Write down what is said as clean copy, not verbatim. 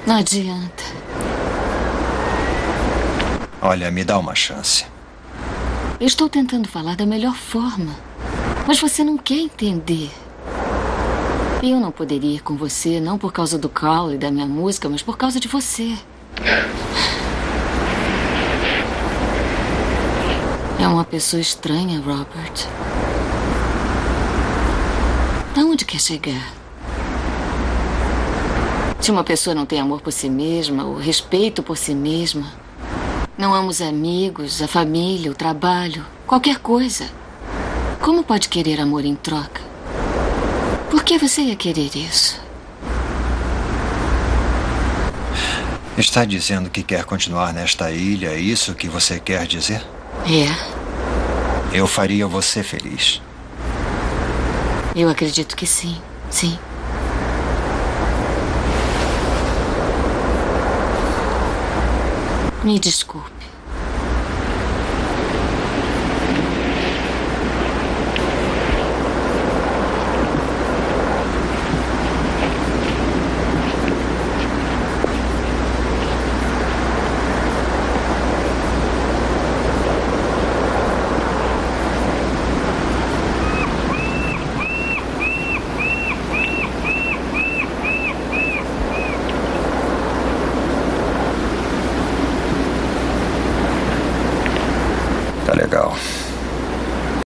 Não adianta. Olha, me dá uma chance. Eu estou tentando falar da melhor forma, mas você não quer entender. Eu não poderia ir com você, não por causa do Carl e da minha música, mas por causa de você. É uma pessoa estranha, Robert. Aonde quer chegar? Se uma pessoa não tem amor por si mesma, ou respeito por si mesma, não ama os amigos, a família, o trabalho, qualquer coisa, como pode querer amor em troca? Por que você ia querer isso? Está dizendo que quer continuar nesta ilha, é isso que você quer dizer? É. Eu faria você feliz. Eu acredito que sim, sim. Me desculpe.